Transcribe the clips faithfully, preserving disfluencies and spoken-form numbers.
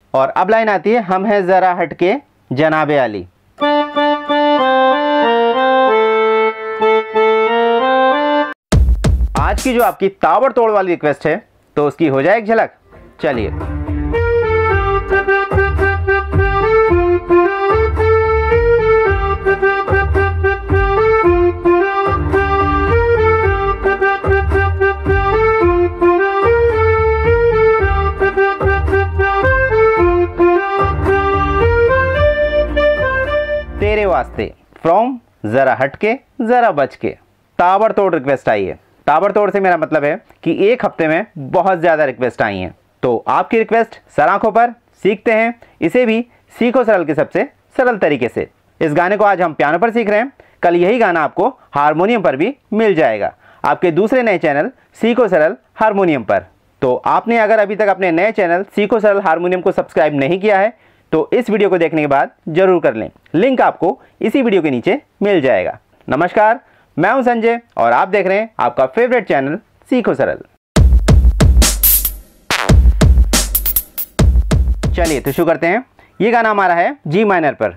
और अब लाइन आती है हम हैं जरा हटके जनाबे अली। आज की जो आपकी ताबड़तोड़ वाली रिक्वेस्ट है तो उसकी हो जाए एक झलक। चलिए तेरे वास्ते फ्रॉम जरा हटके जरा बच के, ताबड़तोड़ रिक्वेस्ट आई है। ताबड़तोड़ से मेरा मतलब है कि एक हफ्ते में बहुत ज़्यादा रिक्वेस्ट आई हैं। तो आपकी रिक्वेस्ट सर आंखों पर, सीखते हैं इसे भी सीखो सरल के सबसे सरल तरीके से। इस गाने को आज हम पियानो पर सीख रहे हैं, कल यही गाना आपको हारमोनियम पर भी मिल जाएगा आपके दूसरे नए चैनल सीखो सरल हारमोनियम पर। तो आपने अगर अभी तक अपने नए चैनल सीखो सरल हारमोनियम को सब्सक्राइब नहीं किया है तो इस वीडियो को देखने के बाद जरूर कर लें, लिंक आपको इसी वीडियो के नीचे मिल जाएगा। नमस्कार, मैं हूं संजय और आप देख रहे हैं आपका फेवरेट चैनल सीखो सरल। चलिए तो शुरू करते हैं। ये गाना हमारा है जी माइनर पर,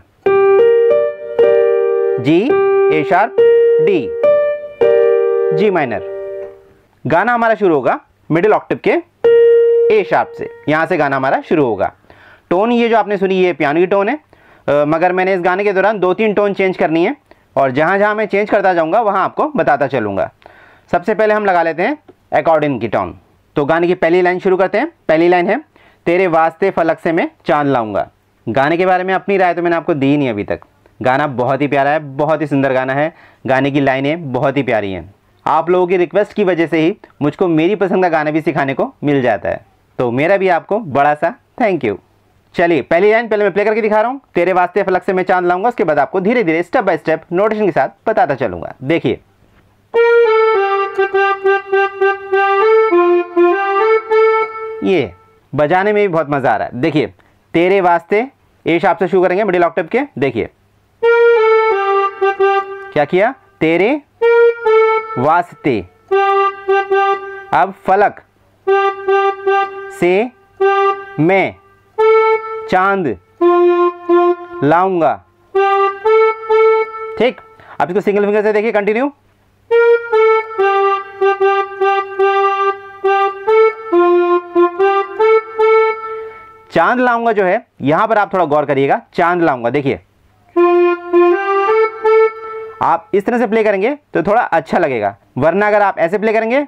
G A sharp D, G minor. गाना हमारा शुरू होगा मिडिल ऑक्टेव के ए शार्प से, यहां से गाना हमारा शुरू होगा। टोन ये जो आपने सुनी ये पियानो की टोन है, आ, मगर मैंने इस गाने के दौरान दो तीन टोन चेंज करनी है और जहाँ जहाँ मैं चेंज करता जाऊँगा वहाँ आपको बताता चलूँगा। सबसे पहले हम लगा लेते हैं अकॉर्डिंग की टोन। तो गाने की पहली लाइन शुरू करते हैं। पहली लाइन है तेरे वास्ते फलक से मैं चांद लाऊंगा। गाने के बारे में अपनी राय तो मैंने आपको दी नहीं अभी तक। गाना बहुत ही प्यारा है, बहुत ही सुंदर गाना है, गाने की लाइनें बहुत ही प्यारी हैं। आप लोगों की रिक्वेस्ट की वजह से ही मुझको मेरी पसंद का गाना भी सिखाने को मिल जाता है, तो मेरा भी आपको बड़ा सा थैंक यू। चलिए पहली लाइन पहले मैं प्ले करके दिखा रहा हूँ। तेरे वास्ते फलक से मैं चांद लाऊंगा, उसके बाद आपको धीरे धीरे स्टेप बाय स्टेप नोटेशन के साथ बताता चलूंगा। देखिए ये बजाने में भी बहुत मजा आ रहा है। देखिए तेरे वास्ते ए शार्प से शुरू करेंगे मिडिल ऑक्टेव के। देखिए क्या किया, तेरे वास्ते। अब फलक से मैं चांद लाऊंगा। ठीक, अब इसको सिंगल फिंगर से देखिए, कंटिन्यू। चांद लाऊंगा जो है यहां पर आप थोड़ा गौर करिएगा, चांद लाऊंगा। देखिए आप इस तरह से प्ले करेंगे तो थोड़ा अच्छा लगेगा, वरना अगर आप ऐसे प्ले करेंगे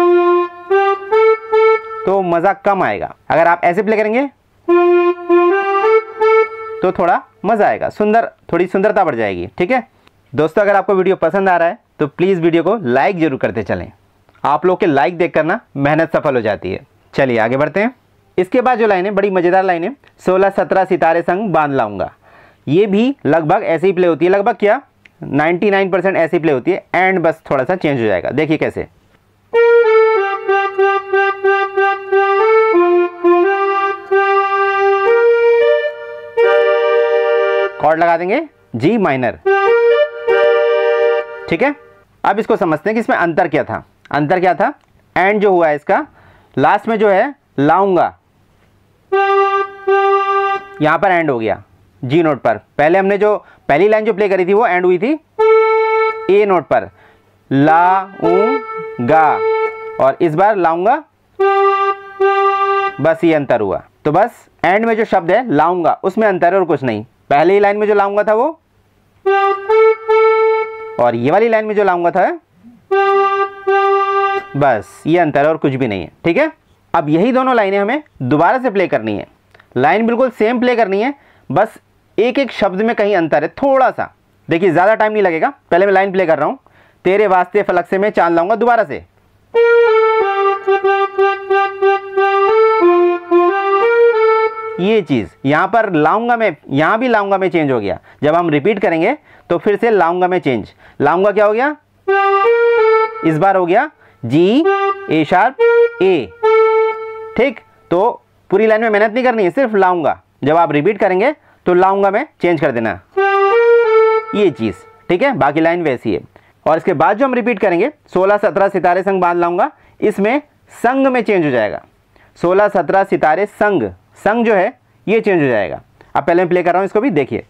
तो मजा कम आएगा। अगर आप ऐसे प्ले करेंगे तो थोड़ा मजा आएगा, सुंदर, थोड़ी सुंदरता बढ़ जाएगी। ठीक है दोस्तों, अगर आपको वीडियो पसंद आ रहा है तो प्लीज़ वीडियो को लाइक जरूर करते चलें। आप लोग के लाइक देख कर ना मेहनत सफल हो जाती है। चलिए आगे बढ़ते हैं। इसके बाद जो लाइन है बड़ी मज़ेदार लाइन है, सोलह सत्रह सितारे संग बांध लाऊंगा। ये भी लगभग ऐसे ही प्ले होती है, लगभग क्या निन्यानवे परसेंट ऐसे ही प्ले होती है, एंड बस थोड़ा सा चेंज हो जाएगा। देखिए कैसे, कॉर्ड लगा देंगे जी माइनर। ठीक है, अब इसको समझते हैं कि इसमें अंतर क्या था। अंतर क्या था, एंड जो हुआ है इसका लास्ट में जो है लाऊंगा, यहां पर एंड हो गया जी नोट पर। पहले हमने जो पहली लाइन जो प्ले करी थी वो एंड हुई थी ए नोट पर, लाऊंगा, और इस बार लाऊंगा, बस ये अंतर हुआ। तो बस एंड में जो शब्द है लाऊंगा उसमें अंतर है और कुछ नहीं। पहले ही लाइन में जो लाऊंगा था वो, और ये वाली लाइन में जो लाऊंगा था, बस ये अंतर है और कुछ भी नहीं है। ठीक है, अब यही दोनों लाइनें हमें दोबारा से प्ले करनी है। लाइन बिल्कुल सेम प्ले करनी है, बस एक एक शब्द में कहीं अंतर है थोड़ा सा। देखिए ज़्यादा टाइम नहीं लगेगा, पहले मैं लाइन प्ले कर रहा हूँ। तेरे वास्ते फलक से मैं चांद लाऊंगा, दोबारा से। ये चीज़ यहाँ पर लाऊंगा में, यहाँ भी लाऊंगा में चेंज हो गया। जब हम रिपीट करेंगे तो फिर से लाऊंगा में चेंज। लाऊंगा क्या हो गया, इस बार हो गया जी ए शार्प ए। ठीक, तो पूरी लाइन में मेहनत नहीं करनी है, सिर्फ लाऊंगा। जब आप रिपीट करेंगे तो लाऊंगा में चेंज कर देना, ये चीज़। ठीक है, बाकी लाइन वैसी है। और इसके बाद जो हम रिपीट करेंगे सोलह सत्रह सितारे संग बांध लाऊंगा, इसमें संग में चेंज हो जाएगा। सोलह सत्रह सितारे संग, संग जो है ये चेंज हो जाएगा। अब पहले मैं प्ले कर रहा हूँ इसको भी, देखिए।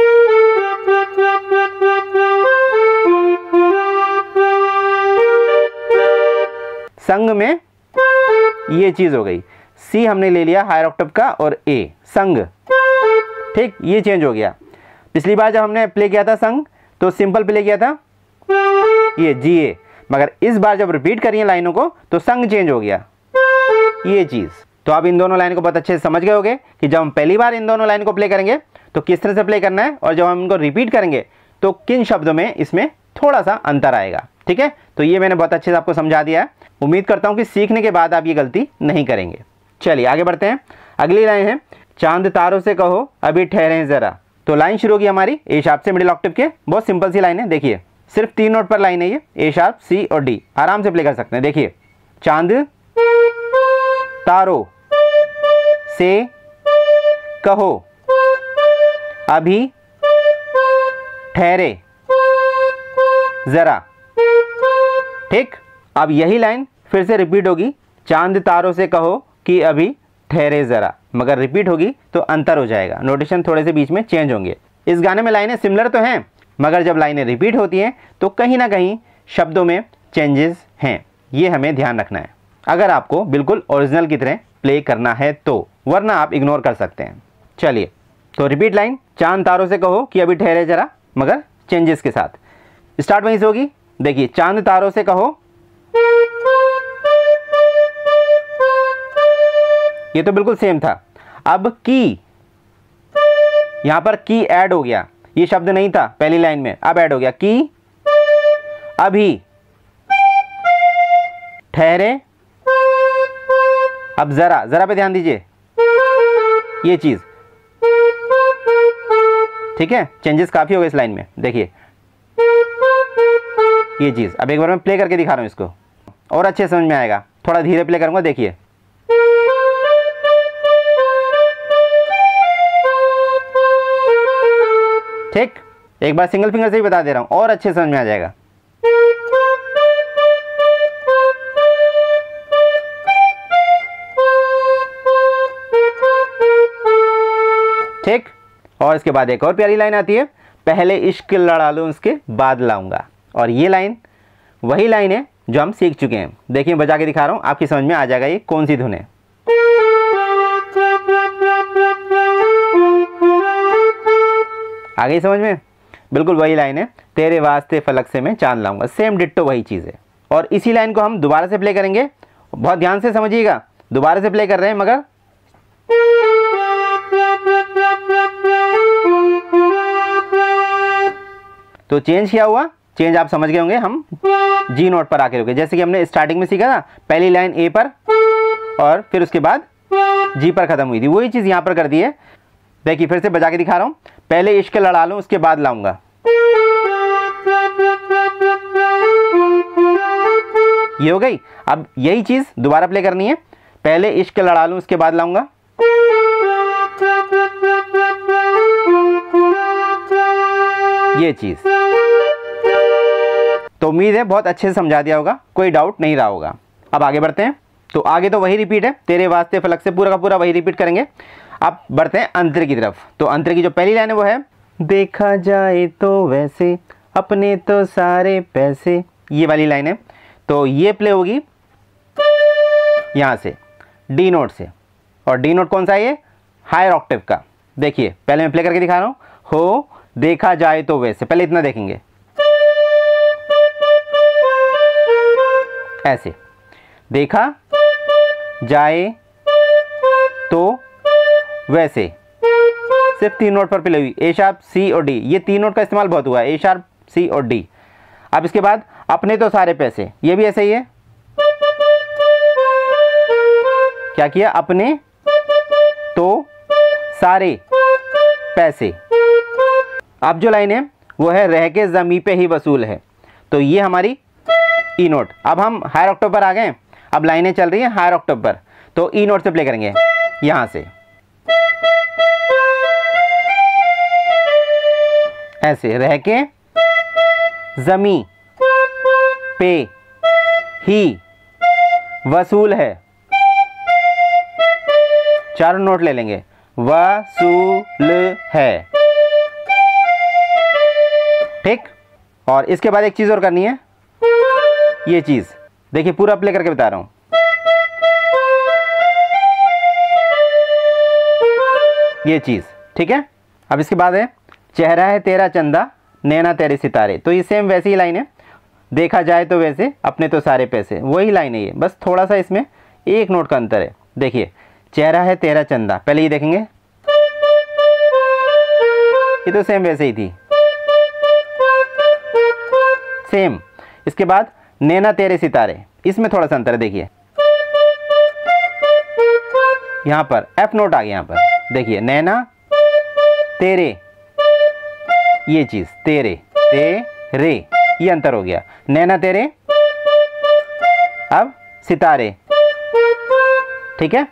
संग में ये चीज़ हो गई, सी हमने ले लिया हायर ऑक्टेव का और ए संग, ठीक, ये चेंज हो गया। पिछली बार जब हमने प्ले किया था संग तो सिंपल प्ले किया था ये जी ए, मगर इस बार जब रिपीट करी है लाइनों को तो संग चेंज हो गया, ये चीज़। तो आप इन दोनों लाइन को बहुत अच्छे से समझ गए होंगे कि जब हम पहली बार इन दोनों लाइन को प्ले करेंगे तो किस तरह से प्ले करना है, और जब हम इनको रिपीट करेंगे तो किन शब्दों में इसमें थोड़ा सा अंतर आएगा, ठीक है। तो ये मैंने बहुत अच्छे से आपको समझा दिया है। उम्मीद करता हूँ कि सीखने के बाद आप ये गलती नहीं करेंगे। चलिए आगे बढ़ते हैं। अगली लाइन है, चांद तारों से कहो अभी ठहरे ज़रा। तो लाइन शुरू होगी हमारी ए शार्प से मिडिल ऑक्टेव के। बहुत सिंपल सी लाइन है, देखिए, सिर्फ तीन नोट पर लाइन है ये, ए शार्प, सी और डी। आराम से प्ले कर सकते हैं। देखिए, चांद तारों से कहो अभी ठहरे जरा, ठीक। अब यही लाइन फिर से रिपीट होगी, चांद तारों से कहो कि अभी ठहरे जरा, मगर रिपीट होगी तो अंतर हो जाएगा, नोटेशन थोड़े से बीच में चेंज होंगे। इस गाने में लाइनें सिमिलर तो हैं, मगर जब लाइनें रिपीट होती हैं तो कहीं ना कहीं शब्दों में चेंजेस हैं, ये हमें ध्यान रखना है अगर आपको बिल्कुल ओरिजिनल की तरह प्ले करना है तो, वरना आप इग्नोर कर सकते हैं। चलिए, तो रिपीट लाइन, चांद तारों से कहो कि अभी ठहरे जरा, मगर चेंजेस के साथ। स्टार्ट वहीं से होगी, देखिए, चांद तारों से कहो, ये तो बिल्कुल सेम था। अब की, यहां पर की ऐड हो गया, ये शब्द नहीं था पहली लाइन में, अब ऐड हो गया की अभी ठहरे। अब जरा, जरा पे ध्यान दीजिए, ये चीज, ठीक है, चेंजेस काफी हो गए इस लाइन में, देखिए ये चीज। अब एक बार मैं प्ले करके दिखा रहा हूं इसको, और अच्छे समझ में आएगा। थोड़ा धीरे प्ले करूंगा, देखिए, ठीक। एक बार सिंगल फिंगर से ही बता दे रहा हूं, और अच्छे समझ में आ जाएगा। ठीक। और इसके बाद एक और प्यारी लाइन आती है, पहले इश्क लड़ा लो उसके बाद लाऊंगा। और ये लाइन वही लाइन है जो हम सीख चुके हैं। देखिए, बजा के दिखा रहा हूं, आपकी समझ में आ जाएगा ये कौन सी धुन है। आ गई समझ में? बिल्कुल वही लाइन है, तेरे वास्ते फलक से मैं चांद लाऊंगा, सेम डिट्टो वही चीज़ है। और इसी लाइन को हम दोबारा से प्ले करेंगे, बहुत ध्यान से समझिएगा। दोबारा से प्ले कर रहे हैं, मगर तो चेंज क्या हुआ, चेंज आप समझ गए होंगे, हम जी नोट पर आके रुके, जैसे कि हमने स्टार्टिंग में सीखा था, पहली लाइन ए पर और फिर उसके बाद जी पर खत्म हुई थी, वही चीज़ यहाँ पर कर दी है। देखिए, फिर से बजा के दिखा रहा हूँ, पहले इश्क लड़ा लूं उसके बाद लाऊंगा। ये हो गई। अब यही चीज दोबारा प्ले करनी है, पहले इश्क लड़ा लूं उसके बाद लाऊंगा। ये चीज तो उम्मीद है बहुत अच्छे से समझा दिया होगा, कोई डाउट नहीं रहा होगा। अब आगे बढ़ते हैं। तो आगे तो वही रिपीट है, तेरे वास्ते फलक से, पूरा का पूरा वही रिपीट करेंगे। अब बढ़ते हैं अंतर की तरफ। तो अंतर की जो पहली लाइन है वो है, देखा जाए तो वैसे अपने तो सारे पैसे, ये वाली लाइन है। तो ये प्ले होगी यहाँ से डी नोट से, और डी नोट कौन सा है, ये हायर ऑक्टेव का। देखिए, पहले मैं प्ले करके दिखा रहा हूँ, हो देखा जाए तो वैसे, पहले इतना देखेंगे, ऐसे देखा जाए तो वैसे, सिर्फ तीन नोट पर प्ले हुई, ए शार्प, सी और डी। ये तीन नोट का इस्तेमाल बहुत हुआ है, ए शार्प, सी और डी। अब इसके बाद अपने तो सारे पैसे, ये भी ऐसे ही है। क्या किया, अपने तो सारे पैसे। अब जो लाइन है वो है, रह के जमी पे ही वसूल है। तो ये हमारी ई नोट। अब हम हायर ऑक्टेव पर आ गए, अब लाइनें चल रही हैं हायर ऑक्टेव पर, तो ई नोट से प्ले करेंगे यहां से, ऐसे रह के जमी पे ही वसूल है। चारों नोट ले लेंगे, वसूल है। ठीक, और इसके बाद एक चीज और करनी है, ये चीज देखिए, पूरा प्ले करके बता रहा हूं। ये चीज ठीक है। अब इसके बाद है चेहरा है तेरा चंदा, नैना तेरे सितारे। तो ये सेम वैसी ही लाइन है, देखा जाए तो वैसे अपने तो सारे पैसे, वही लाइन है ये, बस थोड़ा सा इसमें एक नोट का अंतर है। देखिए, चेहरा है तेरा चंदा, पहले ये देखेंगे, ये तो सेम वैसे ही थी, सेम। इसके बाद नैना तेरे सितारे, इसमें थोड़ा सा अंतर है। देखिए यहां पर एफ नोट आ गया, यहां पर देखिए, नैना तेरे, ये चीज तेरे, तेरे, ये अंतर हो गया। नैना तेरे, अब सितारे। ठीक है,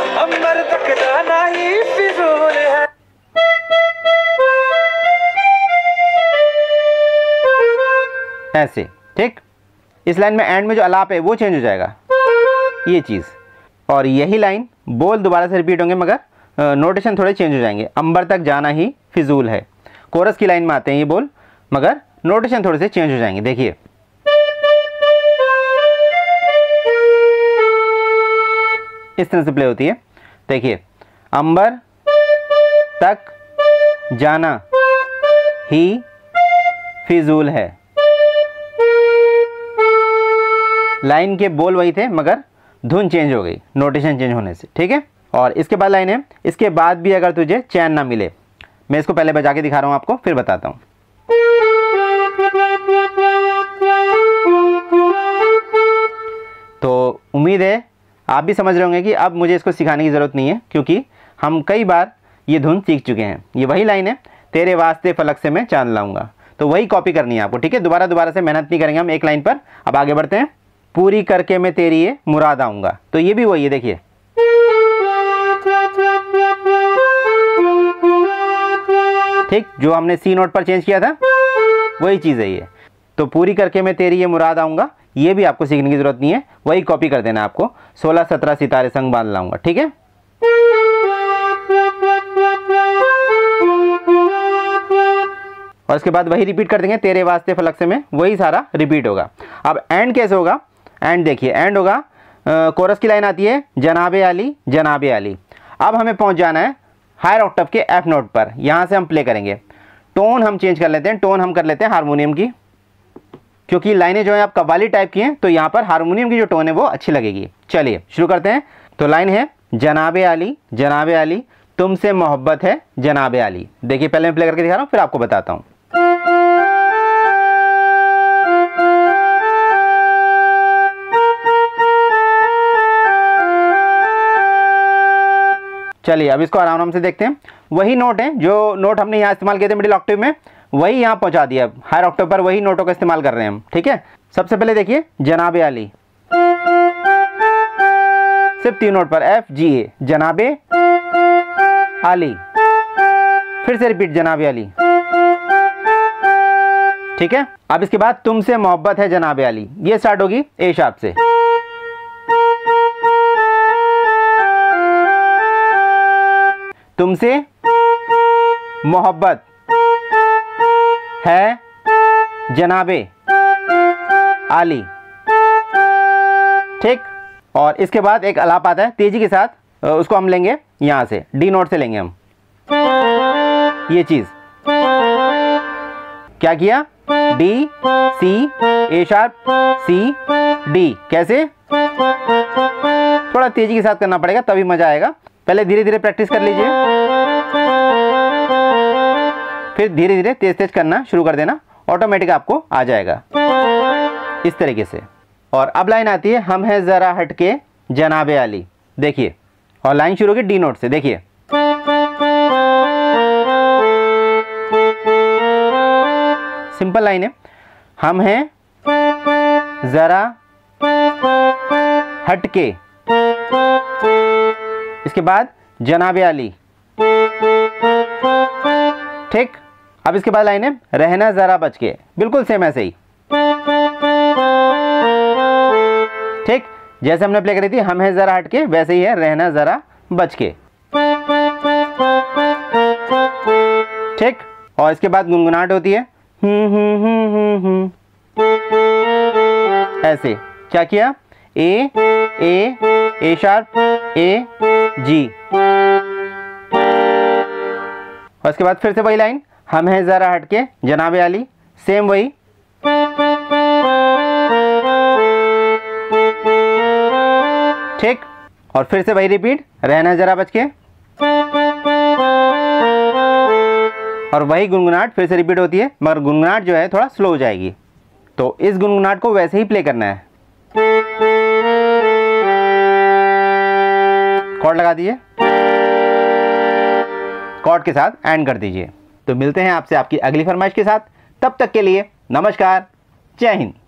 ऐसे। ठीक, इस लाइन में एंड में जो अलाप है वो चेंज हो जाएगा, ये चीज। और यही लाइन बोल दोबारा से रिपीट होंगे, मगर नोटेशन थोड़े चेंज हो जाएंगे। अंबर तक जाना ही फिजूल है, कोरस की लाइन में आते हैं ये बोल, मगर नोटेशन थोड़े से चेंज हो जाएंगे। देखिए, इस तरह से प्ले होती है। देखिए, अंबर तक जाना ही फिजूल है। लाइन के बोल वही थे, मगर धुन चेंज हो गई नोटेशन चेंज होने से। ठीक है, और इसके बाद लाइन है, इसके बाद भी अगर तुझे चैन ना मिले। मैं इसको पहले बजा के दिखा रहा हूं आपको, फिर बताता हूं। तो उम्मीद है आप भी समझ रहे होंगे कि अब मुझे इसको सिखाने की ज़रूरत नहीं है, क्योंकि हम कई बार ये धुन सीख चुके हैं। ये वही लाइन है, तेरे वास्ते फलक से मैं चांद लाऊंगा, तो वही कॉपी करनी है आपको। ठीक है, दोबारा दोबारा से मेहनत नहीं करेंगे हम एक लाइन पर। अब आगे बढ़ते हैं। पूरी करके मैं तेरी ये मुराद आऊंगा, तो ये भी वही है। देखिए, ठीक, जो हमने सी नोट पर चेंज किया था वही चीज़ है ये। तो पूरी करके मैं तेरी ये मुराद आऊंगा, ये भी आपको सीखने की जरूरत नहीं है, वही कॉपी कर देना आपको। सोलह सत्रह सितारे संग बांध लाऊंगा। ठीक है, और इसके बाद वही रिपीट कर देंगे, तेरे वास्ते फलक से मैं, वही सारा रिपीट होगा। अब एंड कैसे होगा? एंड देखिए, एंड होगा, कोरस की लाइन आती है, जनाबे आली जनाबे आली। अब हमें पहुंच जाना है हायर ऑक्टेव के एफ नोट पर, यहां से हम प्ले करेंगे। टोन हम चेंज कर लेते हैं, टोन हम कर लेते हैं हारमोनियम की, क्योंकि लाइनें जो है आप कव्वाली टाइप की हैं, तो यहाँ पर हारमोनियम की जो टोन है वो अच्छी लगेगी। चलिए शुरू करते हैं। तो लाइन है, जनाबे आली जनाबे आली, तुमसे मोहब्बत है जनाबे आली। देखिए, पहले मैं प्ले करके दिखा रहा हूँ, फिर आपको बताता हूँ। चलिए अब इसको आराम आराम से देखते हैं। वही नोट है, जो नोट हमने यहाँ इस्तेमाल किए थे मिडिल ऑक्टेव में, वही यहाँ पहुँचा दिया। हायर ऑक्टेव पर वही नोटों का इस्तेमाल कर रहे हैं हम। ठीक है, सबसे पहले देखिए, जनाबे आली, सिर्फ तीन नोट पर, एफ जी ए, जनाबे आली, फिर से रिपीट, जनाबे आली। ठीक है, अब इसके बाद तुमसे मोहब्बत है जनाबे आली, ये स्टार्ट होगी ए शार्प से। तुमसे मोहब्बत है जनाबे आली। ठीक, और इसके बाद एक अलाप आता है तेजी के साथ, उसको हम लेंगे यहां से, डी नोट से लेंगे हम। ये चीज क्या किया, D C A sharp C D. कैसे? थोड़ा तेजी के साथ करना पड़ेगा, तभी मजा आएगा। पहले धीरे धीरे प्रैक्टिस कर लीजिए, फिर धीरे धीरे तेज तेज करना शुरू कर देना, ऑटोमेटिक आपको आ जाएगा इस तरीके से। और अब लाइन आती है, हम हैं जरा हटके जनाबे आली। देखिए, और लाइन शुरू होगी डी नोट से। देखिए, सिंपल लाइन है, हम हैं जरा हटके, इसके बाद जनाबे आली। ठीक, अब इसके बाद लाइन है, रहना जरा बच के, बिल्कुल सेम ऐसे ही। ठीक, जैसे हमने प्ले करी थी हम हैं जरा हटके, वैसे ही है रहना जरा बच के। ठीक। और इसके बाद गुनगुनाहट होती है हम्म हम्म हम्म हम्म हम्म ऐसे। क्या किया, ए ए ए शार्प ए जी, और इसके बाद फिर से वही लाइन, हम हैं जरा हटके जनाबे आली, सेम वही। ठीक, और फिर से वही रिपीट, रहना जरा बच के, और वही गुनगुनाहट फिर से रिपीट होती है, मगर गुनगुनाहट जो है थोड़ा स्लो हो जाएगी। तो इस गुनगुनाहट को वैसे ही प्ले करना है। कॉर्ड लगा दीजिए, कॉर्ड के साथ एंड कर दीजिए। तो मिलते हैं आपसे आपकी अगली फरमाइश के साथ, तब तक के लिए नमस्कार, जय हिंद।